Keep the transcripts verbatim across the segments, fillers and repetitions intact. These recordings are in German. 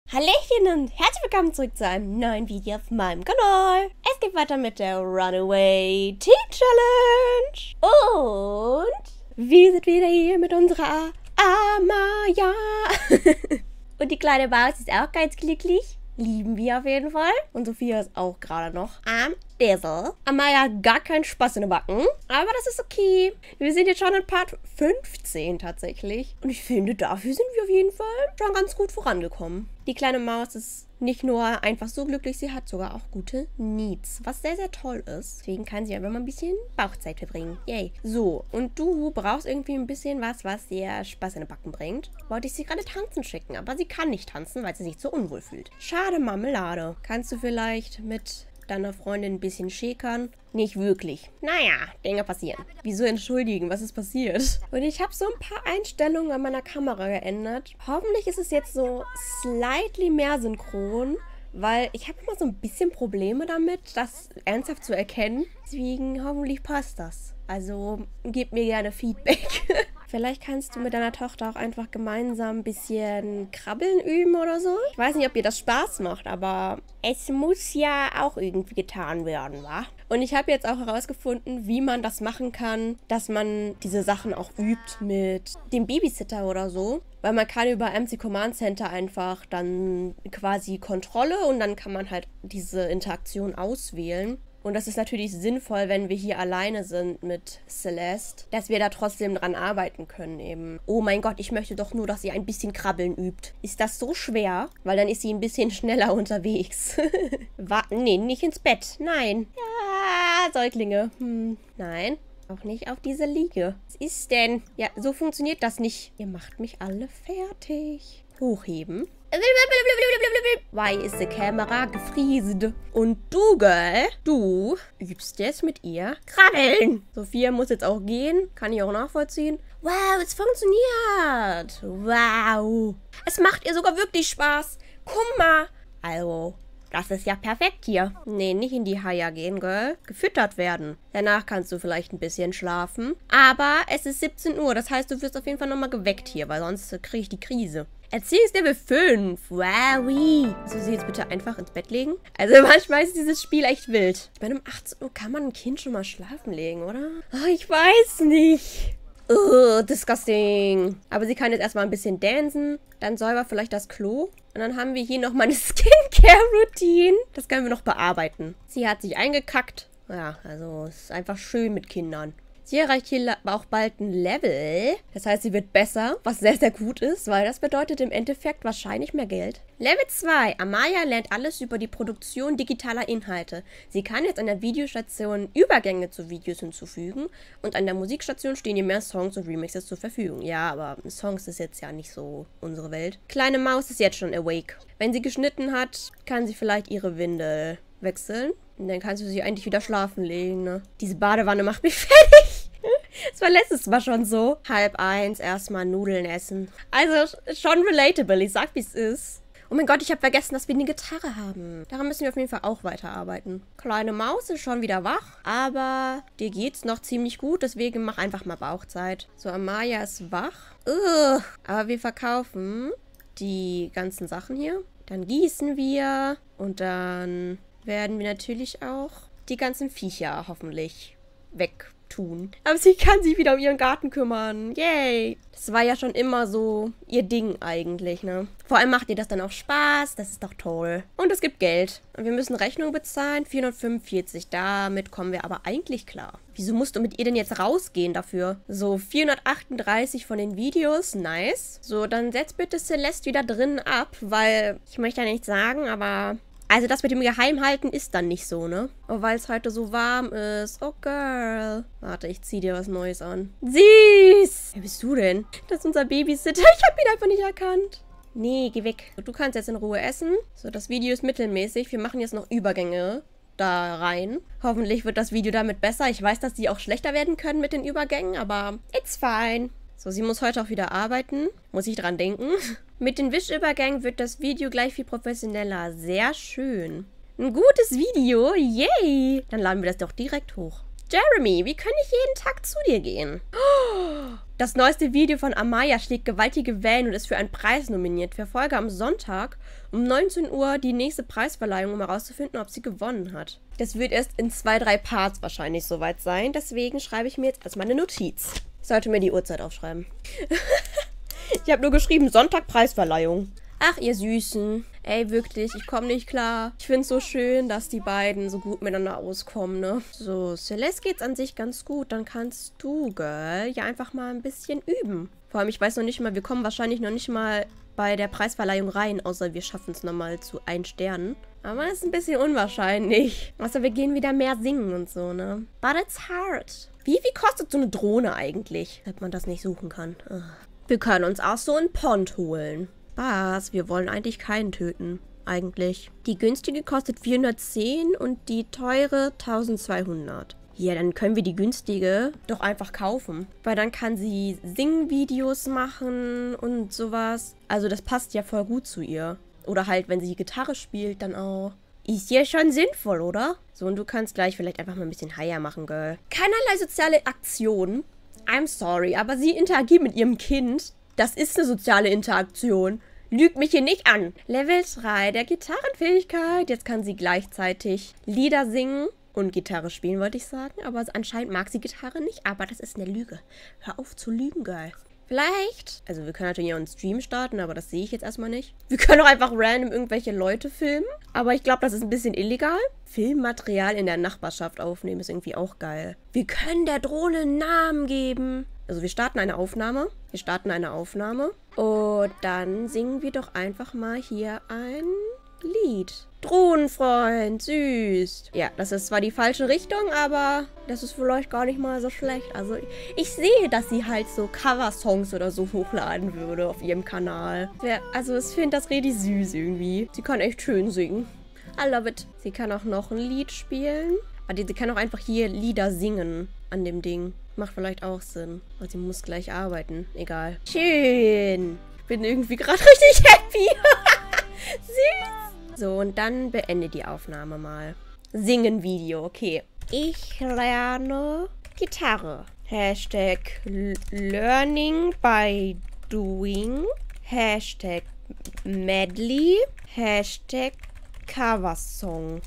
Hallöchen und herzlich willkommen zurück zu einem neuen Video auf meinem Kanal. Es geht weiter mit der Runaway Tea Challenge. Und wir sind wieder hier mit unserer Amaya. Und die kleine Maus ist auch ganz glücklich. Lieben wir auf jeden Fall. Und Sophia ist auch gerade noch am Dessel. Amaya hat gar keinen Spaß in den Backen. Aber das ist okay. Wir sind jetzt schon in Part fünfzehn tatsächlich. Und ich finde, dafür sind wir auf jeden Fall schon ganz gut vorangekommen. Die kleine Maus ist nicht nur einfach so glücklich, sie hat sogar auch gute Needs. Was sehr, sehr toll ist. Deswegen kann sie einfach mal ein bisschen Bauchzeit verbringen. Yay. So, und du brauchst irgendwie ein bisschen was, was dir Spaß in den Backen bringt. Wollte ich sie gerade tanzen schicken, aber sie kann nicht tanzen, weil sie sich so unwohl fühlt. Schade, Marmelade. Kannst du vielleicht mit deiner Freundin ein bisschen schäkern? Nicht wirklich. Naja, Dinge passieren. Wieso entschuldigen? Was ist passiert? Und ich habe so ein paar Einstellungen an meiner Kamera geändert. Hoffentlich ist es jetzt so slightly mehr synchron, weil ich habe immer so ein bisschen Probleme damit, das ernsthaft zu erkennen. Deswegen hoffentlich passt das. Also, gib mir gerne Feedback. Vielleicht kannst du mit deiner Tochter auch einfach gemeinsam ein bisschen Krabbeln üben oder so. Ich weiß nicht, ob ihr das Spaß macht, aber es muss ja auch irgendwie getan werden, wa? Und ich habe jetzt auch herausgefunden, wie man das machen kann, dass man diese Sachen auch übt mit dem Babysitter oder so. Weil man kann über M C Command Center einfach dann quasi Kontrolle und dann kann man halt diese Interaktion auswählen. Und das ist natürlich sinnvoll, wenn wir hier alleine sind mit Celeste, dass wir da trotzdem dran arbeiten können eben. Oh mein Gott, ich möchte doch nur, dass sie ein bisschen Krabbeln übt. Ist das so schwer? Weil dann ist sie ein bisschen schneller unterwegs. Warten, nee, nicht ins Bett. Nein. Ja, Säuglinge. Hm, nein. Auch nicht auf diese Liege. Was ist denn? Ja, so funktioniert das nicht. Ihr macht mich alle fertig. Hochheben. Why is the camera gefriest? Und du, Girl, du übst jetzt mit ihr Krabbeln. Sophia muss jetzt auch gehen. Kann ich auch nachvollziehen. Wow, es funktioniert. Wow. Es macht ihr sogar wirklich Spaß. Guck mal. Also, das ist ja perfekt hier. Nee, nicht in die Haia gehen, Girl. Gefüttert werden. Danach kannst du vielleicht ein bisschen schlafen. Aber es ist siebzehn Uhr. Das heißt, du wirst auf jeden Fall nochmal geweckt hier, weil sonst kriege ich die Krise. Erziehungslevel fünf. Wowie. So, sie jetzt bitte einfach ins Bett legen. Also manchmal ist dieses Spiel echt wild. Ich meine, um achtzehn Uhr kann man ein Kind schon mal schlafen legen, oder? Oh, ich weiß nicht. Oh, disgusting. Aber sie kann jetzt erstmal ein bisschen dancen. Dann säubert vielleicht das Klo. Und dann haben wir hier noch meine Skincare-Routine. Das können wir noch bearbeiten. Sie hat sich eingekackt. Ja, also es ist einfach schön mit Kindern. Sie erreicht hier auch bald ein Level. Das heißt, sie wird besser, was sehr, sehr gut ist, weil das bedeutet im Endeffekt wahrscheinlich mehr Geld. Level zwei. Amaya lernt alles über die Produktion digitaler Inhalte. Sie kann jetzt an der Videostation Übergänge zu Videos hinzufügen und an der Musikstation stehen ihr mehr Songs und Remixes zur Verfügung. Ja, aber Songs ist jetzt ja nicht so unsere Welt. Kleine Maus ist jetzt schon awake. Wenn sie geschnitten hat, kann sie vielleicht ihre Windel wechseln. Und dann kannst du sie eigentlich wieder schlafen legen, ne? Diese Badewanne macht mich fertig. Das war letztes Mal schon so. Halb eins, erstmal Nudeln essen. Also schon relatable, ich sag, wie es ist. Oh mein Gott, ich habe vergessen, dass wir eine Gitarre haben. Daran müssen wir auf jeden Fall auch weiterarbeiten. Kleine Maus ist schon wieder wach, aber dir geht's noch ziemlich gut, deswegen mach einfach mal Bauchzeit. So, Amaya ist wach. Ugh. Aber wir verkaufen die ganzen Sachen hier. Dann gießen wir und dann werden wir natürlich auch die ganzen Viecher hoffentlich wegtun. Aber sie kann sich wieder um ihren Garten kümmern. Yay! Das war ja schon immer so ihr Ding eigentlich, ne? Vor allem macht ihr das dann auch Spaß. Das ist doch toll. Und es gibt Geld. Und wir müssen Rechnung bezahlen. vierhundertfünfundvierzig. Damit kommen wir aber eigentlich klar. Wieso musst du mit ihr denn jetzt rausgehen dafür? So, vierhundertachtunddreißig von den Videos. Nice. So, dann setz bitte Celeste wieder drin ab, weil ich möchte ja nichts sagen, aber also das mit dem Geheimhalten ist dann nicht so, ne? Oh, weil es heute so warm ist. Oh, Girl. Warte, ich zieh dir was Neues an. Süß! Wer bist du denn? Das ist unser Babysitter. Ich hab ihn einfach nicht erkannt. Nee, geh weg. Du kannst jetzt in Ruhe essen. So, das Video ist mittelmäßig. Wir machen jetzt noch Übergänge da rein. Hoffentlich wird das Video damit besser. Ich weiß, dass die auch schlechter werden können mit den Übergängen, aber it's fine. So, sie muss heute auch wieder arbeiten. Muss ich dran denken. Mit den Wischübergängen wird das Video gleich viel professioneller. Sehr schön. Ein gutes Video. Yay. Dann laden wir das doch direkt hoch. Jeremy, wie kann ich jeden Tag zu dir gehen? Das neueste Video von Amaya schlägt gewaltige Wellen und ist für einen Preis nominiert. Verfolge am Sonntag um neunzehn Uhr die nächste Preisverleihung, um herauszufinden, ob sie gewonnen hat. Das wird erst in zwei, drei Parts wahrscheinlich soweit sein. Deswegen schreibe ich mir jetzt erstmal eine Notiz. Ich sollte mir die Uhrzeit aufschreiben. Ich habe nur geschrieben, Sonntag Preisverleihung. Ach, ihr Süßen. Ey, wirklich, ich komme nicht klar. Ich finde es so schön, dass die beiden so gut miteinander auskommen, ne? So, Celeste geht's an sich ganz gut. Dann kannst du, Girl, ja einfach mal ein bisschen üben. Vor allem, ich weiß noch nicht mal, wir kommen wahrscheinlich noch nicht mal bei der Preisverleihung rein, außer wir schaffen es nochmal zu ein Sternen. Aber das ist ein bisschen unwahrscheinlich. Außer wir gehen wieder mehr singen und so, ne? But it's hard. Wie viel kostet so eine Drohne eigentlich? Wenn man das nicht suchen kann. Ugh. Wir können uns auch so einen Pond holen. Was? Wir wollen eigentlich keinen töten. Eigentlich. Die günstige kostet vierhundertzehn und die teure eintausendzweihundert. Ja, dann können wir die günstige doch einfach kaufen. Weil dann kann sie Singvideos machen und sowas. Also das passt ja voll gut zu ihr. Oder halt, wenn sie Gitarre spielt, dann auch. Ist ja schon sinnvoll, oder? So, und du kannst gleich vielleicht einfach mal ein bisschen Haier machen, Girl. Keinerlei soziale Aktion. I'm sorry, aber sie interagiert mit ihrem Kind. Das ist eine soziale Interaktion. Lügt mich hier nicht an. Level drei der Gitarrenfähigkeit. Jetzt kann sie gleichzeitig Lieder singen und Gitarre spielen, wollte ich sagen. Aber anscheinend mag sie Gitarre nicht. Aber das ist eine Lüge. Hör auf zu lügen, Girl. Vielleicht. Also wir können natürlich auch einen Stream starten, aber das sehe ich jetzt erstmal nicht. Wir können auch einfach random irgendwelche Leute filmen. Aber ich glaube, das ist ein bisschen illegal. Filmmaterial in der Nachbarschaft aufnehmen ist irgendwie auch geil. Wir können der Drohne einen Namen geben. Also wir starten eine Aufnahme. Wir starten eine Aufnahme. Und dann singen wir doch einfach mal hier ein Lied. Drohnenfreund, süß. Ja, das ist zwar die falsche Richtung, aber das ist vielleicht gar nicht mal so schlecht. Also ich sehe, dass sie halt so Cover-Songs oder so hochladen würde auf ihrem Kanal. Ja, also ich finde das richtig süß irgendwie. Sie kann echt schön singen. I love it. Sie kann auch noch ein Lied spielen. Aber sie kann auch einfach hier Lieder singen an dem Ding. Macht vielleicht auch Sinn. Und sie muss gleich arbeiten. Egal. Schön. Ich bin irgendwie gerade richtig happy. Süß. So, und dann beende die Aufnahme mal. Singen-Video, okay. Ich lerne Gitarre. Hashtag Learning by Doing. Hashtag Medley. Hashtag Coversong.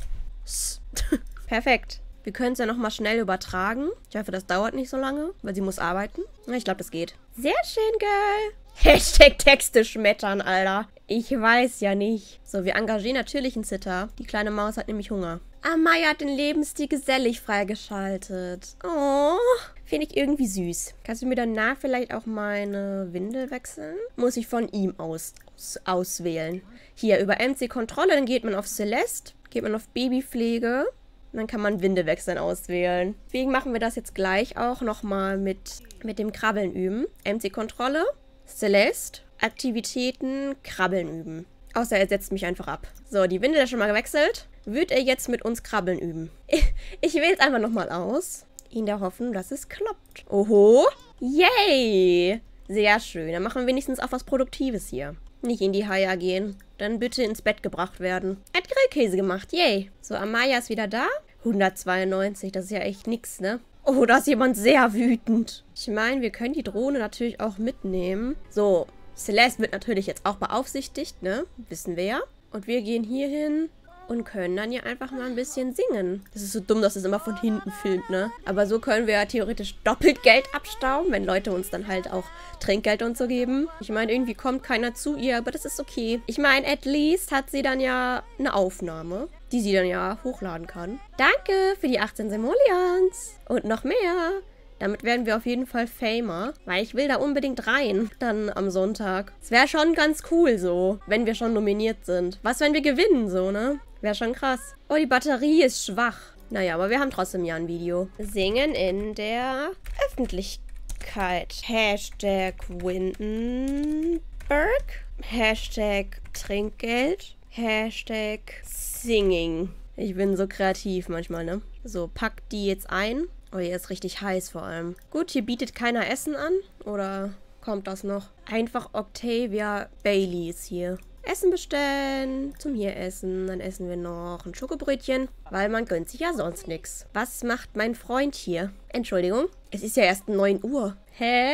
Perfekt. Wir können es ja nochmal schnell übertragen. Ich hoffe, das dauert nicht so lange, weil sie muss arbeiten. Ich glaube, das geht. Sehr schön, Girl. Hashtag Texte schmettern, Alter. Ich weiß ja nicht. So, wir engagieren natürlich einen Sitter. Die kleine Maus hat nämlich Hunger. Amaya hat den Lebensstil gesellig freigeschaltet. Oh, finde ich irgendwie süß. Kannst du mir danach vielleicht auch meine Windel wechseln? Muss ich von ihm aus, aus auswählen. Hier, über M C-Kontrolle, dann geht man auf Celeste, geht man auf Babypflege. Und dann kann man Windewechseln auswählen. Deswegen machen wir das jetzt gleich auch nochmal mit, mit dem Krabbeln üben. M C-Kontrolle, Celeste, Aktivitäten, Krabbeln üben. Außer er setzt mich einfach ab. So, die Windel ist schon mal gewechselt. Wird er jetzt mit uns Krabbeln üben? Ich, ich wähle es einfach nochmal aus. In der Hoffnung, dass es klappt. Oho. Yay. Sehr schön. Dann machen wir wenigstens auch was Produktives hier. Nicht in die Haia gehen. Dann bitte ins Bett gebracht werden. Er hat Grillkäse gemacht. Yay. So, Amaya ist wieder da. hundertzweiundneunzig. Das ist ja echt nix, ne? Oh, da ist jemand sehr wütend. Ich meine, wir können die Drohne natürlich auch mitnehmen. So, Celeste wird natürlich jetzt auch beaufsichtigt, ne? Wissen wir ja. Und wir gehen hier hin und können dann hier einfach mal ein bisschen singen. Das ist so dumm, dass es immer von hinten filmt, ne? Aber so können wir ja theoretisch doppelt Geld abstauben, wenn Leute uns dann halt auch Trinkgeld und so geben. Ich meine, irgendwie kommt keiner zu ihr, aber das ist okay. Ich meine, at least hat sie dann ja eine Aufnahme, die sie dann ja hochladen kann. Danke für die achtzehn Simoleons. Und noch mehr. Damit werden wir auf jeden Fall Famer, weil ich will da unbedingt rein, dann am Sonntag. Es wäre schon ganz cool so, wenn wir schon nominiert sind. Was, wenn wir gewinnen, so, ne? Wäre schon krass. Oh, die Batterie ist schwach. Naja, aber wir haben trotzdem ja ein Video. Singen in der Öffentlichkeit. Hashtag Windenberg. Hashtag Trinkgeld. Hashtag Singing. Ich bin so kreativ manchmal, ne? So, pack die jetzt ein. Oh, hier ist richtig heiß vor allem. Gut, hier bietet keiner Essen an. Oder kommt das noch? Einfach Octavia Baileys hier. Essen bestellen. Zum hier essen. Dann essen wir noch ein Schokobrötchen. Weil man gönnt sich ja sonst nichts. Was macht mein Freund hier? Entschuldigung. Es ist ja erst neun Uhr. Hä?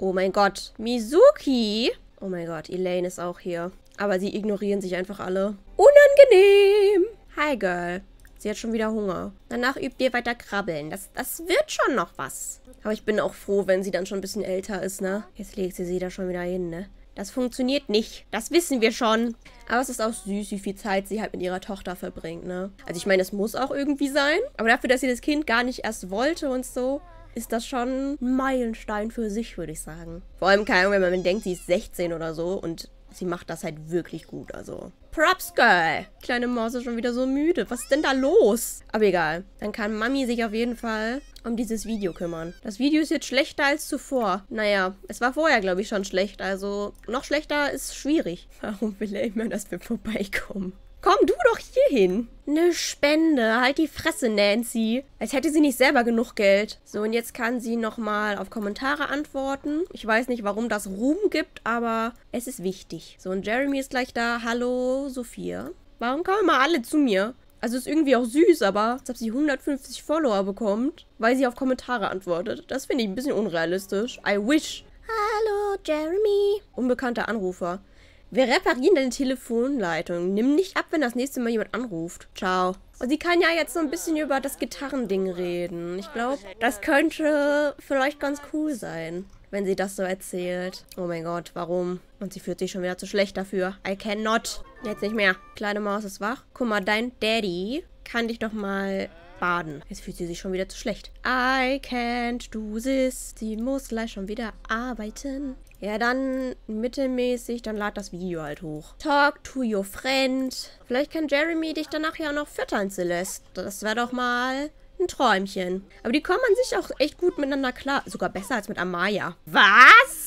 Oh mein Gott. Mizuki. Oh mein Gott, Elaine ist auch hier. Aber sie ignorieren sich einfach alle. Unangenehm. Hi, Girl. Sie hat schon wieder Hunger. Danach übt ihr weiter krabbeln. Das, das wird schon noch was. Aber ich bin auch froh, wenn sie dann schon ein bisschen älter ist, ne? Jetzt legt sie sie da schon wieder hin, ne? Das funktioniert nicht. Das wissen wir schon. Aber es ist auch süß, wie viel Zeit sie halt mit ihrer Tochter verbringt, ne? Also ich meine, es muss auch irgendwie sein. Aber dafür, dass sie das Kind gar nicht erst wollte und so, ist das schon ein Meilenstein für sich, würde ich sagen. Vor allem, keine Ahnung, wenn man denkt, sie ist sechzehn oder so und sie macht das halt wirklich gut, also. Props, Girl. Kleine Maus ist schon wieder so müde. Was ist denn da los? Aber egal. Dann kann Mami sich auf jeden Fall um dieses Video kümmern. Das Video ist jetzt schlechter als zuvor. Naja, es war vorher, glaube ich, schon schlecht. Also, noch schlechter ist schwierig. Warum will er immer, dass wir vorbeikommen? Komm du doch hier hin. Eine Spende. Halt die Fresse, Nancy. Als hätte sie nicht selber genug Geld. So, und jetzt kann sie nochmal auf Kommentare antworten. Ich weiß nicht, warum das Ruhm gibt, aber es ist wichtig. So, und Jeremy ist gleich da. Hallo, Sophia. Warum kommen immer alle zu mir? Also ist irgendwie auch süß, aber als ob sie hundertfünfzig Follower bekommt, weil sie auf Kommentare antwortet. Das finde ich ein bisschen unrealistisch. I wish. Hallo, Jeremy. Unbekannter Anrufer. Wir reparieren deine Telefonleitung. Nimm nicht ab, wenn das nächste Mal jemand anruft. Ciao. Und sie kann ja jetzt so ein bisschen über das Gitarrending reden. Ich glaube, das könnte vielleicht ganz cool sein, wenn sie das so erzählt. Oh mein Gott, warum? Und sie fühlt sich schon wieder zu schlecht dafür. I cannot. Jetzt nicht mehr. Kleine Maus ist wach. Guck mal, dein Daddy kann dich doch mal baden. Jetzt fühlt sie sich schon wieder zu schlecht. I can't do this. Sie muss gleich schon wieder arbeiten. Ja, dann mittelmäßig, dann lad das Video halt hoch. Talk to your friend. Vielleicht kann Jeremy dich danach ja noch füttern, Celeste. Das wäre doch mal ein Träumchen. Aber die kommen an sich auch echt gut miteinander klar. Sogar besser als mit Amaya. Was?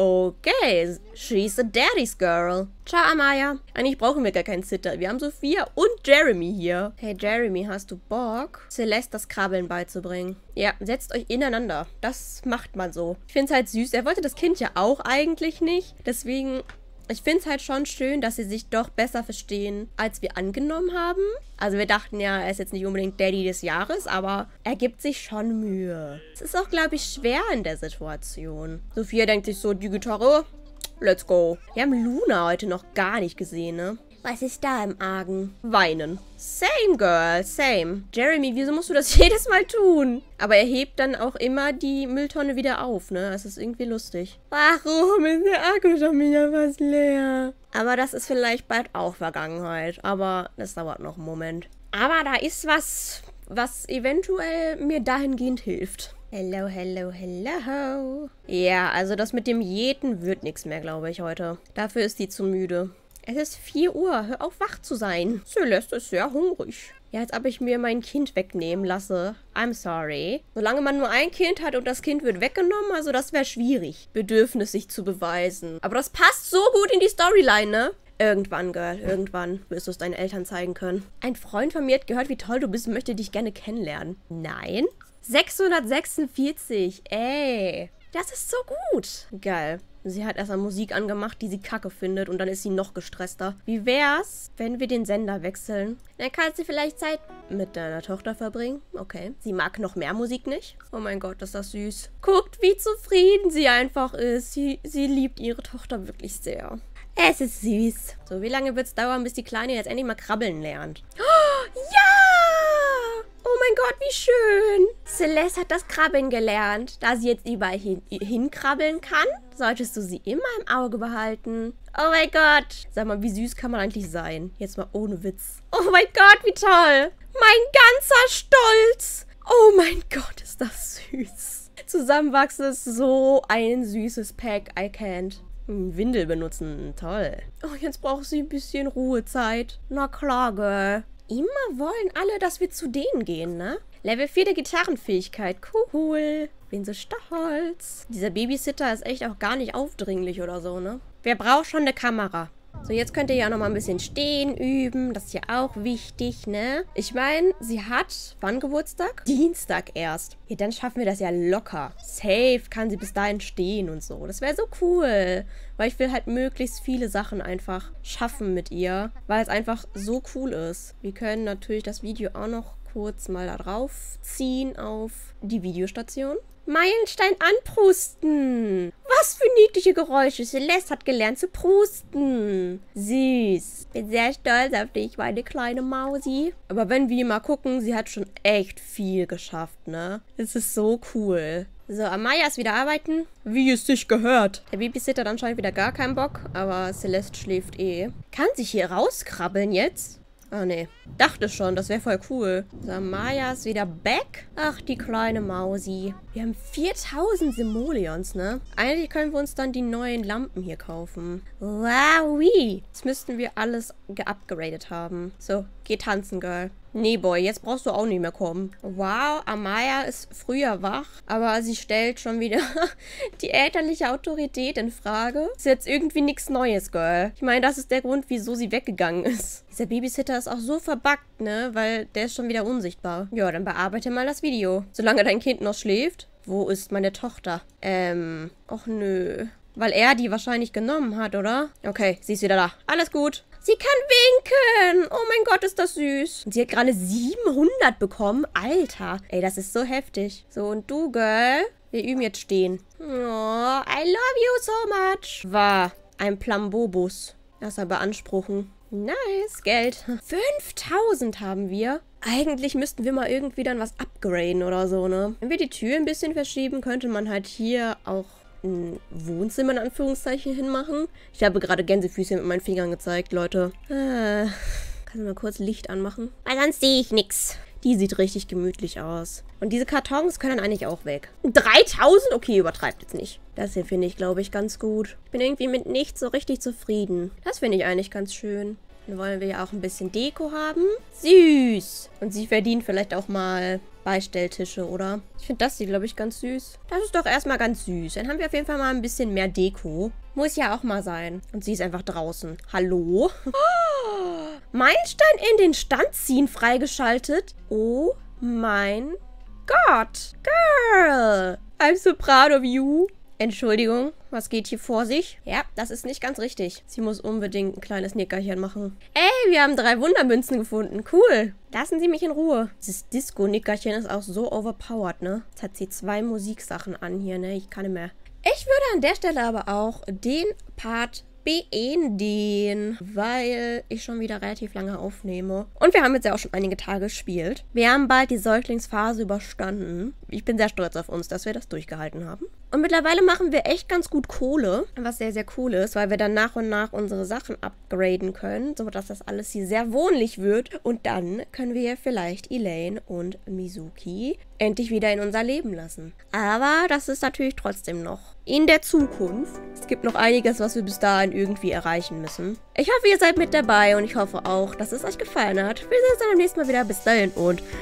Okay, she's a daddy's girl. Ciao, Amaya. Eigentlich brauchen wir gar keinen Sitter. Wir haben Sophia und Jeremy hier. Hey, Jeremy, hast du Bock, Celeste das Krabbeln beizubringen? Ja, setzt euch ineinander. Das macht man so. Ich finde es halt süß. Er wollte das Kind ja auch eigentlich nicht. Deswegen, ich finde es halt schon schön, dass sie sich doch besser verstehen, als wir angenommen haben. Also wir dachten ja, er ist jetzt nicht unbedingt Daddy des Jahres, aber er gibt sich schon Mühe. Es ist auch, glaube ich, schwer in der Situation. Sophia denkt sich so, die Gitarre, let's go. Wir haben Luna heute noch gar nicht gesehen, ne? Was ist da im Argen? Weinen. Same, Girl, same. Jeremy, wieso musst du das jedes Mal tun? Aber er hebt dann auch immer die Mülltonne wieder auf, ne? Das ist irgendwie lustig. Warum ist der Akku schon wieder fast leer? Aber das ist vielleicht bald auch Vergangenheit. Aber das dauert noch einen Moment. Aber da ist was, was eventuell mir dahingehend hilft. Hello, hello, hello. Ja, also das mit dem Jäten wird nichts mehr, glaube ich, heute. Dafür ist die zu müde. Es ist vier Uhr. Hör auf, wach zu sein. Celeste ist sehr hungrig. Ja, als ob ich mir mein Kind wegnehmen lasse. I'm sorry. Solange man nur ein Kind hat und das Kind wird weggenommen, also das wäre schwierig, Bedürfnis sich zu beweisen. Aber das passt so gut in die Storyline, ne? Irgendwann, Girl, irgendwann wirst du es deinen Eltern zeigen können. Ein Freund von mir hat gehört, wie toll du bist und möchte dich gerne kennenlernen. Nein? sechshundertsechsundvierzig, ey. Das ist so gut. Geil. Sie hat erstmal Musik angemacht, die sie kacke findet und dann ist sie noch gestresster. Wie wär's, wenn wir den Sender wechseln? Dann kannst du vielleicht Zeit mit deiner Tochter verbringen. Okay. Sie mag noch mehr Musik nicht. Oh mein Gott, ist das süß. Guckt, wie zufrieden sie einfach ist. Sie, sie liebt ihre Tochter wirklich sehr. Es ist süß. So, wie lange wird's dauern, bis die Kleine jetzt endlich mal krabbeln lernt? Oh, ja! Oh mein Gott, wie schön. Celeste hat das Krabbeln gelernt. Da sie jetzt überall hin, hinkrabbeln kann, solltest du sie immer im Auge behalten. Oh mein Gott. Sag mal, wie süß kann man eigentlich sein? Jetzt mal ohne Witz. Oh mein Gott, wie toll. Mein ganzer Stolz. Oh mein Gott, ist das süß. Zusammenwachsen ist so ein süßes Pack. I can't. Windel benutzen. Toll. Oh, jetzt braucht sie ein bisschen Ruhezeit. Na klar, Girl. Immer wollen alle, dass wir zu denen gehen, ne? Level vier der Gitarrenfähigkeit. Cool. Bin so stolz. Dieser Babysitter ist echt auch gar nicht aufdringlich oder so, ne? Wer braucht schon eine Kamera? So, jetzt könnt ihr ja noch mal ein bisschen stehen üben. Das ist ja auch wichtig, ne? Ich meine, sie hat, wann Geburtstag? Dienstag erst. Ja, dann schaffen wir das ja locker. Safe kann sie bis dahin stehen und so. Das wäre so cool. Weil ich will halt möglichst viele Sachen einfach schaffen mit ihr. Weil es einfach so cool ist. Wir können natürlich das Video auch noch kurz mal da drauf ziehen auf die Videostation. Meilenstein anprusten. was für niedliche Geräusche. Celeste hat gelernt zu prusten. Süß. Bin sehr stolz auf dich, meine kleine Mausi. Aber wenn wir mal gucken, sie hat schon echt viel geschafft, ne? Es ist so cool. So, Amaya ist wieder arbeiten. Wie es sich gehört. Der Babysitter hat anscheinend wieder gar keinen Bock, aber Celeste schläft eh. Kann sich hier rauskrabbeln jetzt? Ah, nee. Dachte schon, das wäre voll cool. So, Amaya ist wieder back. Ach, die kleine Mausi. Wir haben viertausend Simoleons, ne? Eigentlich können wir uns dann die neuen Lampen hier kaufen. Wow, jetzt müssten wir alles geupgradet haben. So, geh tanzen, Girl. Nee, Boy, jetzt brauchst du auch nicht mehr kommen. Wow, Amaya ist früher wach, aber sie stellt schon wieder die elterliche Autorität in Frage. Ist jetzt irgendwie nichts Neues, Girl. Ich meine, das ist der Grund, wieso sie weggegangen ist. Dieser Babysitter ist auch so verbuggt, ne? Weil der ist schon wieder unsichtbar. Ja, dann bearbeite mal das Video. Solange dein Kind noch schläft. Wo ist meine Tochter? Ähm, och nö. Weil er die wahrscheinlich genommen hat, oder? Okay, sie ist wieder da. Alles gut. Sie kann winken. Oh mein Gott, ist das süß. Und sie hat gerade siebenhundert bekommen. Alter. Ey, das ist so heftig. So, und du, Girl? Wir üben jetzt stehen. Oh, I love you so much. War ein Plambobus. Erstmal beanspruchen. Nice, Geld. fünftausend haben wir. Eigentlich müssten wir mal irgendwie dann was upgraden oder so, ne? Wenn wir die Tür ein bisschen verschieben, könnte man halt hier auch ein Wohnzimmer in Anführungszeichen hinmachen. Ich habe gerade Gänsefüßchen mit meinen Fingern gezeigt, Leute. Äh, kannst du mal kurz Licht anmachen? Weil sonst sehe ich nichts. Die sieht richtig gemütlich aus. Und diese Kartons können dann eigentlich auch weg. dreitausend? Okay, übertreibt jetzt nicht. Das hier finde ich, glaube ich, ganz gut. Ich bin irgendwie mit nichts so richtig zufrieden. Das finde ich eigentlich ganz schön. Dann wollen wir ja auch ein bisschen Deko haben. Süß. Und sie verdient vielleicht auch mal Beistelltische, oder? Ich finde das hier, glaube ich, ganz süß. Das ist doch erstmal ganz süß. Dann haben wir auf jeden Fall mal ein bisschen mehr Deko. Muss ja auch mal sein. Und sie ist einfach draußen. Hallo? Oh, Meilenstein in den Stand ziehen freigeschaltet. Oh mein Gott. Girl. I'm so proud of you. Entschuldigung, was geht hier vor sich? Ja, das ist nicht ganz richtig. Sie muss unbedingt ein kleines Nickerchen machen. Ey, wir haben drei Wundermünzen gefunden. Cool. Lassen Sie mich in Ruhe. Dieses Disco-Nickerchen ist auch so overpowered, ne? Jetzt hat sie zwei Musiksachen an hier, ne? Ich kann nicht mehr. Ich würde an der Stelle aber auch den Part beenden, weil ich schon wieder relativ lange aufnehme. Und wir haben jetzt ja auch schon einige Tage gespielt. Wir haben bald die Säuglingsphase überstanden. Ich bin sehr stolz auf uns, dass wir das durchgehalten haben. Und mittlerweile machen wir echt ganz gut Kohle, was sehr, sehr cool ist, weil wir dann nach und nach unsere Sachen upgraden können, sodass das alles hier sehr wohnlich wird. Und dann können wir vielleicht Elaine und Mizuki endlich wieder in unser Leben lassen. Aber das ist natürlich trotzdem noch in der Zukunft. Es gibt noch einiges, was wir bis dahin irgendwie erreichen müssen. Ich hoffe, ihr seid mit dabei und ich hoffe auch, dass es euch gefallen hat. Wir sehen uns dann beim nächsten Mal wieder. Bis dahin und